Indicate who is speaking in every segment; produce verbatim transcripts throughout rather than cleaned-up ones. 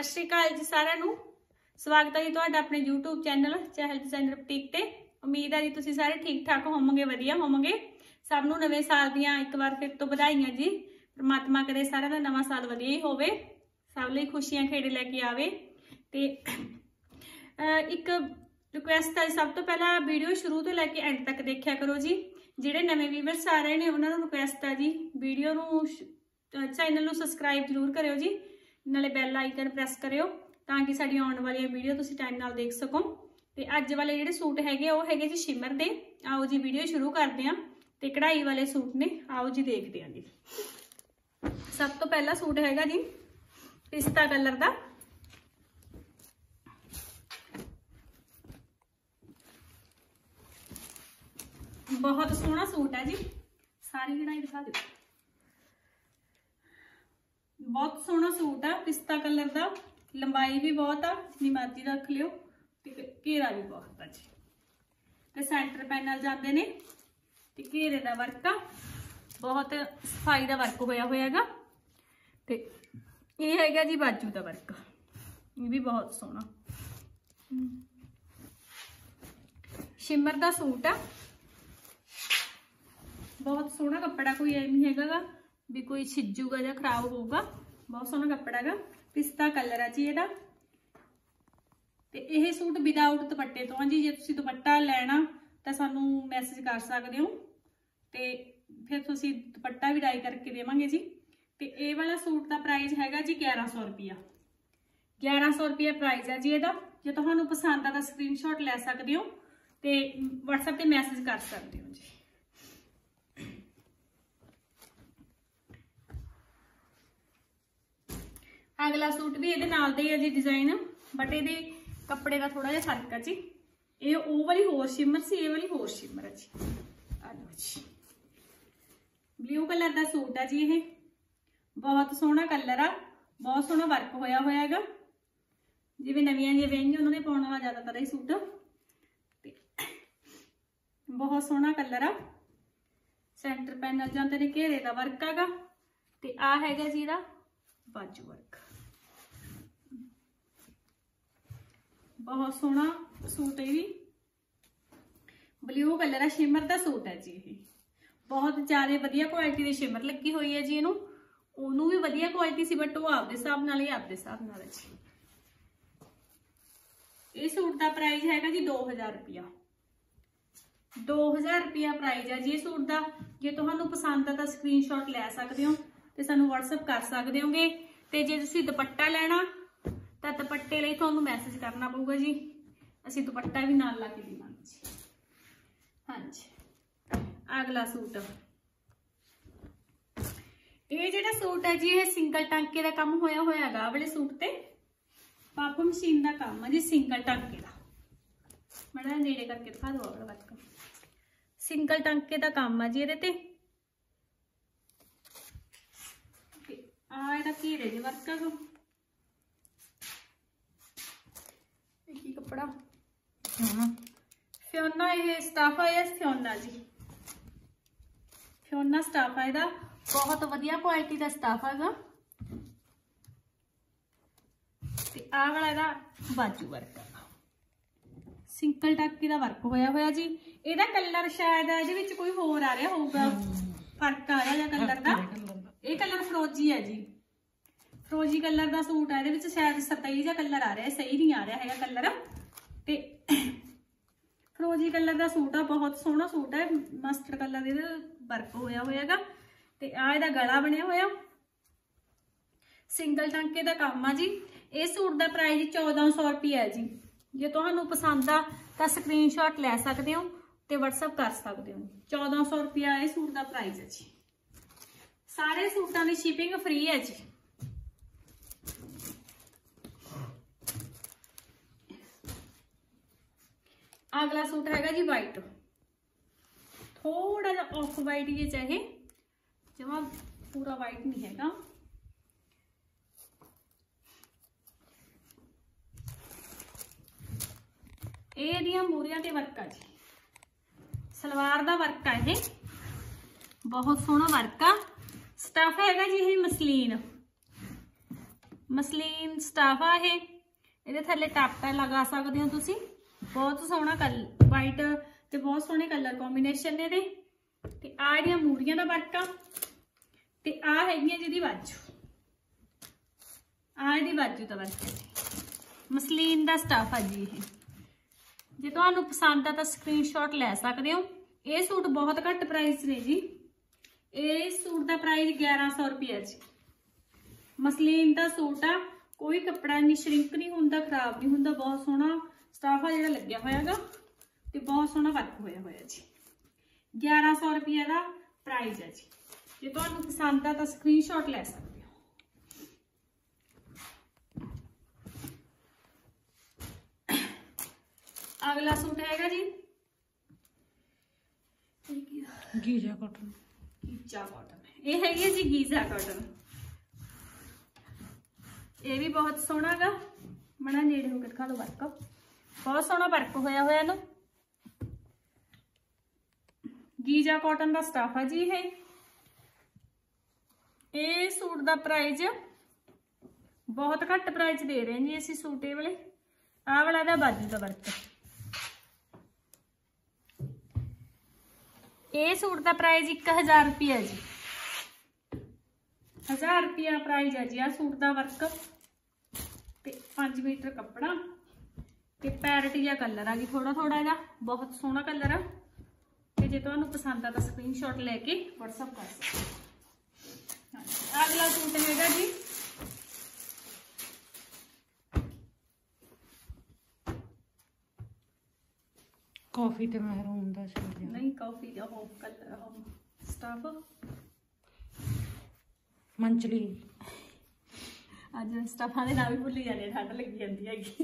Speaker 1: सत श्री अकाल जी सारिਆਂ ਨੂੰ स्वागत है जी तुहाडा अपने YouTube channel Chahal designer boutique ते। उम्मीद है जी तुसीं सारे ठीक ठाक होवोगे, वधिया होवोगे। सब नूं नवे साल दियां एक बार फिर तो बधाइयां जी। परमात्मा करे सारिਆਂ दा नवां साल वधिया ही होवे, सब लई खुशियां खेड़े लैके आवे। ते एक रिक्वेस्ट है, सब तो पहला वीडियो शुरू तो लैके एंड तक देखा करो जी। जिहड़े नवे व्यूअर्स आ रहे हैं उन्होंने रिक्वेस्ट है जी, वीडियो नूं चैनल नूं सबसक्राइब जरूर करियो जी, नाले बैल आइकन प्रेस करियो ताकि साडी आने वाली वीडियो तुसीं टाइम नाल देख सको। ते अज वाले जिहड़े सूट हैगे वो हैगे जी शिमर दे। आओ जी वीडियो शुरू करते हैं। ते कढ़ाई वाले सूट ने, आओ जी देखते हैं जी। सब तो पहला सूट हैगा जी पिस्ता कलर दा। बहुत सोहना सूट है जी, सारी कढ़ाई दिखा दो। बहुत सोहना सूट है, पिस्ता कलर का, लंबाई भी बहुत आ, जितनी मर्जी रख लियो। घेरा भी बहुत है जी, ते सेंटर पैनल जाते ने, ते घेरे का वर्क आ, बहुत सफाई का वर्क होया होयागा। ते ये हैगा जी बाजू का वर्क, ये भी बहुत सोहना शिमर का सूट आ। बहुत सोहना कपड़ा, कोई ऐ नहीं हैगा भी कोई छिजूगा या खराब होगा। बहुत सोहना कपड़ा है, पिस्ता कलर है जी ਇਹਦਾ। ਤੇ ਇਹ सूट विदाउट दुपट्टे तो जी, जे ਤੁਸੀਂ दुपट्टा ਲੈਣਾ ਤਾਂ ਸਾਨੂੰ ਮੈਸੇਜ ਕਰ ਸਕਦੇ ਹੋ ਤੇ ਫਿਰ ਤੁਸੀਂ ਦੁਪੱਟਾ ਵੀ ਡਾਈ ਕਰਕੇ ਦੇਵਾਂਗੇ ਜੀ। ਤੇ ਇਹ ਵਾਲਾ ਸੂਟ ਦਾ ਪ੍ਰਾਈਸ ਹੈਗਾ ਜੀ ਗਿਆਰਾਂ ਸੌ ਰੁਪਿਆ। ਗਿਆਰਾਂ ਸੌ ਰੁਪਿਆ ਪ੍ਰਾਈਸ ਹੈ ਜੀ ਇਹਦਾ। ਜੇ ਤੁਹਾਨੂੰ ਪਸੰਦ ਆ ਤਾਂ ਸਕਰੀਨਸ਼ਾਟ ਲੈ ਸਕਦੇ ਹੋ ਤੇ WhatsApp ਤੇ ਮੈਸੇਜ ਕਰ ਸਕਦੇ ਹੋ ਜੀ। अगला सूट भी ये नाल दे है जी डिजाइन, बट ये कपड़े का थोड़ा जिहा फर्क है जी। ये ओ वाली होर शिमर सी, ये वाली होर शिमर है जी। आ लो जी, ब्लू कलर का सूट है जी। ये बहुत सोहना कलर आ, बहुत सोहना वर्क होया होया हैगा। जिवें नवीं जी वेंगे उन्होंने पाउण वाला ज़्यादातर ही सूट, बहुत सोहना कलर आ। सेंटर पैनल जाते ने, घेरे का वर्क हैगा। ते आ हैगा जी इहदा बाजू वर्क। बहुत सोहना सूट है भी, ब्लू कलर है, शिमर का सूट है जी। ये बहुत ज्यादा वधिया क्वालिटी की शिमर लगी हुई है जी। इनू ओनू भी वधिया क्वालिटी सी, बट वो आपदे हिसाब नाल ही आपदे हिसाब नाल है जी। इस सूट का प्राइस हैगा जी दो हजार रुपया। दो हजार रुपया प्राइस है जी सूट का। जे तुहानू पसंद है तो स्क्रीनशॉट लै सकते हो ते सानू WhatsApp कर सकते होगे। ते जे तुसीं दुपट्टा लेना तो दुपट्टे लई तुहानू मैसेज करना पऊगा जी, असीं दुपट्टा भी नाल ला के देवांगे जी। हाँ जी, अगला सूट ये जिहड़ा सूट है जी, ये सिंगल टांके का काम होया होया हैगा। वाले सूट ते पफ मशीन का काम है जी, सिंगल टांके का। बड़ा नेड़े करके दिखा दो अगला वर्क। सिंगल टांके का काम है जी इहदे ते। आ इहदा घेरे दे वर्क है। की कपड़ा फ्योना, ये स्टाफ है फ्योना जी। फ्योना स्टाफ है इहदा, बहुत वधिया क्वालिटी का स्टाफ हैगा। ते आ वाला इहदा बाजू वर्क है, सिंगल टाकी का वर्क होया होया जी। इहदा कलर शायद इहदे विच कोई होर आ रहा होगा, फर्क आ रहा कलर का। ये कलर फरोजी है जी, फरोजी कलर का सूट है। ये शायद सतई जा कलर आ रहा है, सही नहीं आ रहा है कलर। ते फरोजी कलर का सूट है, बहुत सोहना सूट है। मस्टर्ड कलर दे वर्क होया होयागा। ते आ इहदा गला बनया होया, सिंगल टांके का काम है जी। इस सूट का प्राइस चौदह सौ रुपया है जी। जे तुहानू पसंद आ तो स्क्रीनशॉट लै सकते हो ते WhatsApp कर सकते हो। चौदह सौ रुपया इस सूट का प्राइस है जी। सारे सूटों की शिपिंग फ्री है जी। अगला सूट हैगा जी वाइट, थोड़ा जा ऑफ वाइट, ये चाहे जमा पूरा वाइट नहीं हैगा। ये मूरियां ते वर्क है जी, सलवार का वर्क है। ये बहुत सोहना वर्क आ। स्टफ हैगा जी ये मसलीन, ਮਸਲੀਨ ਸਟਾਫ ਆ ਇਹ, ਇਹਦੇ ਥੱਲੇ ਟਾਪਾ ਲਗਾ ਸਕਦੇ ਹੋ ਤੁਸੀਂ। ਬਹੁਤ ਸੋਹਣਾ ਕਲਰ ਵਾਈਟ ਤੇ ਬਹੁਤ ਸੋਹਣੇ ਕਲਰ ਕੰਬੀਨੇਸ਼ਨ ਨੇ ਇਹਦੇ। ਤੇ ਆ ਜਿਹੜੀਆਂ ਮੂਰੀਆਂ ਦਾ ਵਰਕ ਆ ਤੇ ਆ ਹੈਗੀਆਂ ਜਿਹਦੀ ਬਾਜੂ, ਆ ਇਹਦੀ ਬਾਜੂ ਦਾ ਵਰਕ ਹੈ। ਮਸਲੀਨ ਦਾ ਸਟਾਫ ਆ ਜੀ ਇਹ। ਜੇ ਤੁਹਾਨੂੰ ਪਸੰਦ ਆ ਤਾਂ ਸਕਰੀਨਸ਼ਾਟ ਲੈ ਸਕਦੇ ਹੋ। ਇਹ ਸੂਟ ਬਹੁਤ ਘੱਟ ਪ੍ਰਾਈਸ ਨੇ ਜੀ। ਇਹ ਸੂਟ ਦਾ ਪ੍ਰਾਈਸ ਗਿਆਰਾਂ ਸੌ ਰੁਪਇਆ ਜੀ। ਮਸਲੀਨ ਦਾ ਸੂਟ ਆ, ਕੋਈ ਕੱਪੜਾ ਨਹੀਂ ਸ਼ਰਿੰਕ ਨਹੀਂ ਹੁੰਦਾ, ਖਰਾਬ ਨਹੀਂ ਹੁੰਦਾ। ਬਹੁਤ ਸੋਹਣਾ ਸਟਾਫ ਆ ਜਿਹੜਾ ਲੱਗਿਆ ਹੋਇਆਗਾ ਤੇ ਬਹੁਤ ਸੋਹਣਾ ਵਰਕ ਹੋਇਆ ਹੋਇਆ ਜੀ। ਗਿਆਰਾਂ ਸੌ ਰੁਪਇਆ ਦਾ ਪ੍ਰਾਈਸ ਹੈ ਜੀ। ਜੇ ਤੁਹਾਨੂੰ ਪਸੰਦ ਆ ਤਾਂ ਸਕਰੀਨਸ਼ਾਟ ਲੈ ਸਕਦੇ ਹੋ। ਅਗਲਾ ਸੂਟ ਹੈਗਾ ਜੀ
Speaker 2: ਗੀਜ਼ਾ ਕਾਟਨ।
Speaker 1: ਗੀਜ਼ਾ ਕਾਟਨ ਇਹ ਹੈਗੀ ਹੈ ਜੀ, ਗੀਜ਼ਾ ਕਾਟਨ। ਇਹ ਵੀ ਬਹੁਤ ਸੋਹਣਾ ਗਾ। ਮਣਾ ਨੇੜੇ ਹੋ ਕੇ ਦਿਖਾ ਲਓ ਵਰਕ, ਬਹੁਤ ਸੋਹਣਾ ਵਰਕ ਹੋਇਆ ਹੋਇਆ ਨੂੰ। ਗੀਜ਼ਾ ਕਾਟਨ ਦਾ ਸਟਾਫ ਆ ਜੀ ਇਹ। ਇਹ ਸੂਟ ਦਾ ਪ੍ਰਾਈਸ ਬਹੁਤ ਘੱਟ ਪ੍ਰਾਈਸ ਦੇ ਰਹੇ ਜੀ ਅਸੀਂ ਸੂਟ ਇਹ ਵਾਲੇ। ਆਹ ਵਾਲਾ ਦਾ ਬਾਜੂ ਦਾ ਵਰਕ। ਇਹ ਸੂਟ ਦਾ ਪ੍ਰਾਈਸ ਇੱਕ ਹਜ਼ਾਰ ਰੁਪਇਆ ਜੀ। ਹਜ਼ਾਰ ਰੁਪਇਆ ਪ੍ਰਾਈਸ ਹੈ ਜੀ ਆ ਸੂਟ ਦਾ ਵਰਕ। ਤੇ ਪੰਜ ਮੀਟਰ ਕੱਪੜਾ ਤੇ ਪੈਰਟ ਜਿਹਾ ਕਲਰ ਆ ਜੀ, ਥੋੜਾ ਥੋੜਾ ਇਹਦਾ। ਬਹੁਤ ਸੋਹਣਾ ਕਲਰ ਆ। ਤੇ ਜੇ ਤੁਹਾਨੂੰ ਪਸੰਦ ਆ ਤਾਂ ਸਕਰੀਨਸ਼ਾਟ ਲੈ ਕੇ WhatsApp ਕਰ ਸਕਦੇ ਹੋ। ਅਗਲਾ ਸੂਟ ਹੈਗਾ ਜੀ
Speaker 2: ਕਾਫੀ ਤੇ ਮਹਿਰੂਨ ਦਾ ਸੂਟ।
Speaker 1: ਨਹੀਂ ਕਾਫੀ ਦਾ ਉਹ ਕਲਰ ਉਹ ਸਟਾਫ
Speaker 2: ਮੰਚਲੀ।
Speaker 1: ਅੱਜ ਸਟਾਫਾਂ ਦੇ ਨਾਮ ਵੀ ਭੁੱਲ ਜਾਂਦੇ, ਠੰਡ ਲੱਗੀ ਜਾਂਦੀ ਹੈਗੀ।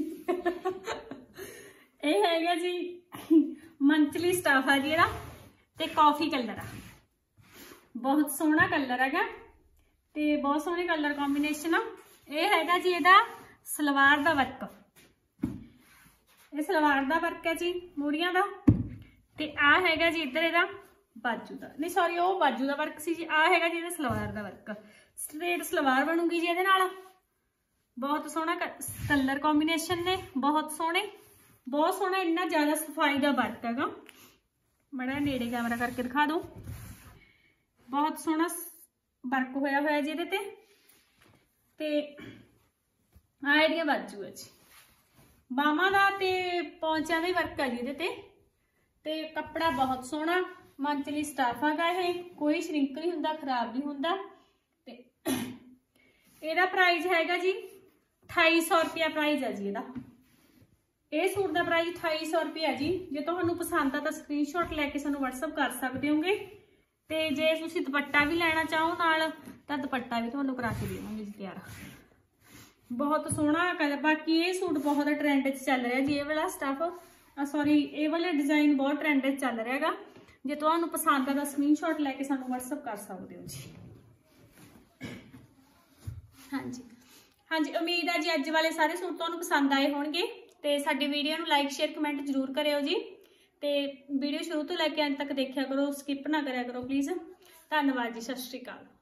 Speaker 1: ਇਹ ਹੈਗਾ ਜੀ ਮੰਚਲੀ ਸਟਾਫ ਆ ਜੀ ਇਹਦਾ ਤੇ ਕਾਫੀ ਕਲਰ ਆ। ਬਹੁਤ ਸੋਹਣਾ ਕਲਰ ਹੈਗਾ ਤੇ ਬਹੁਤ ਸੋਹਣੇ ਕਲਰ ਕੰਬੀਨੇਸ਼ਨ ਆ। ਇਹ ਹੈਗਾ ਜੀ ਇਹਦਾ ਸਲਵਾਰ ਦਾ ਵਰਕ। ਇਹ ਸਲਵਾਰ ਦਾ ਵਰਕ ਹੈ ਜੀ ਮੂਰੀਆਂ ਦਾ। ਤੇ ਆ ਹੈਗਾ ਜੀ ਇੱਧਰ ਇਹਦਾ ਬਾਜੂ ਦਾ, ਨਹੀਂ ਸੌਰੀ ਉਹ ਬਾਜੂ ਦਾ ਵਰਕ ਸੀ ਜੀ। ਆ ਹੈਗਾ ਜੀ ਇਹਦਾ ਸਲਵਾਰ ਦਾ ਵਰਕ। ਸਟ੍ਰੇਟ ਸਲਵਾਰ ਬਣੂਗੀ ਜੀ ਇਹਦੇ ਨਾਲ। ਬਹੁਤ ਸੋਹਣਾ ਕਲਰ ਕੰਬੀਨੇਸ਼ਨ ਨੇ, ਬਹੁਤ ਸੋਹਣੇ, ਬਹੁਤ ਸੋਹਣਾ। ਇੰਨਾ ਜ਼ਿਆਦਾ ਸਫਾਈ ਦਾ ਵਰਕ ਹੈਗਾ। ਮੜਾ ਨੇੜੇ ਕੈਮਰਾ ਕਰਕੇ ਦਿਖਾ ਦੋ। ਬਹੁਤ ਸੋਹਣਾ ਵਰਕ ਹੋਇਆ ਹੋਇਆ ਜੀ ਇਹਦੇ ਤੇ। ਤੇ ਆ ਇਹਦੀਆਂ ਬਾਜੂ ਹੈ ਜੀ। ਬਾਹਾਂ ਦਾ ਤੇ ਪੌਂਚਿਆਂ ਦਾ ਹੀ ਵਰਕ ਹੈ ਜੀ ਇਹਦੇ ਤੇ। ਤੇ ਕੱਪੜਾ ਬਹੁਤ ਸੋਹਣਾ ਮੰਚਲੀ ਸਟਾਫ ਹੈਗਾ ਇਹ। ਕੋਈ ਸ਼ਰਿੰਕ ਨਹੀਂ ਹੁੰਦਾ, ਖਰਾਬ ਨਹੀਂ ਹੁੰਦਾ। ਤੇ ਇਹਦਾ ਪ੍ਰਾਈਸ ਹੈਗਾ ਜੀ ਅਠਾਈ ਸੌ ਰੁਪਇਆ ਪ੍ਰਾਈਸ ਹੈ ਜੀ ਇਹਦਾ। ਇਹ ਸੂਟ ਦਾ ਪ੍ਰਾਈਸ ਅਠਾਈ ਸੌ ਰੁਪਇਆ ਜੀ। ਜੇ ਤੁਹਾਨੂੰ ਪਸੰਦ ਆ ਤਾਂ ਸਕਰੀਨਸ਼ਾਟ ਲੈ ਕੇ ਸਾਨੂੰ WhatsApp ਕਰ ਸਕਦੇ ਹੋਗੇ। ਤੇ ਜੇ ਤੁਸੀਂ ਦੁਪੱਟਾ ਵੀ ਲੈਣਾ ਚਾਹੋ ਨਾਲ ਤਾਂ ਦੁਪੱਟਾ ਵੀ ਤੁਹਾਨੂੰ ਕਰਾ ਕੇ ਦੇਵਾਂਗੇ ਜੀ ਤਿਆਰ। ਬਹੁਤ ਸੋਹਣਾ ਕਲਰ। ਬਾਕੀ ਇਹ ਸੂਟ ਬਹੁਤ ਟ੍ਰੈਂਡ 'ਚ ਚੱਲ ਰਿਹਾ ਜੀ। ਇਹ ਵਾਲਾ ਸਟਫ ਸੌਰੀ ਇਹ ਵਾਲਾ ਡਿਜ਼ਾਈਨ ਬਹੁਤ ਟ੍ਰੈਂਡ 'ਚ ਚੱਲ ਰਿਹਾ ਹੈਗਾ। ਜੇ ਤੁਹਾਨੂੰ ਪਸੰਦ ਆ ਤਾਂ ਸਕਰੀਨਸ਼ਾਟ ਲੈ ਕੇ ਸਾਨੂੰ WhatsApp ਕਰ ਸਕਦੇ ਹੋ ਜੀ। ਹਾਂਜੀ ਹਾਂਜੀ, ਉਮੀਦ ਆ ਜੀ ਅੱਜ ਵਾਲੇ ਸਾਰੇ ਸੂਟ ਤੁਹਾਨੂੰ ਪਸੰਦ ਆਏ ਹੋਣਗੇ। ਤੇ ਸਾਡੀ ਵੀਡੀਓ ਨੂੰ ਲਾਈਕ ਸ਼ੇਅਰ ਕਮੈਂਟ ਜ਼ਰੂਰ ਕਰਿਓ ਜੀ। ਤੇ ਵੀਡੀਓ ਸ਼ੁਰੂ ਤੋਂ ਲੈ ਕੇ ਅੰਤ ਤੱਕ ਦੇਖਿਆ ਕਰੋ, ਸਕਿਪ ਨਾ ਕਰਿਆ ਕਰੋ ਪਲੀਜ਼। ਧੰਨਵਾਦ ਜੀ, ਸਤਿ ਸ਼੍ਰੀ ਅਕਾਲ।